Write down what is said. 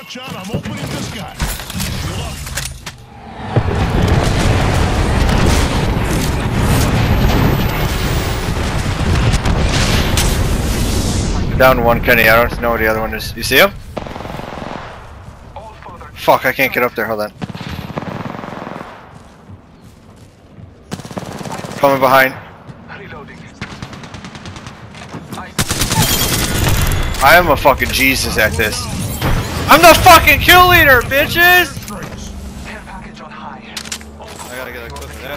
Watch out, I'm opening this guy. Shield up. Down one, Kenny. I don't know where the other one is. You see him? Fuck, I can't get up there. Hold on. Coming behind. I am a fucking Jesus at this. I'm the fucking kill leader, bitches!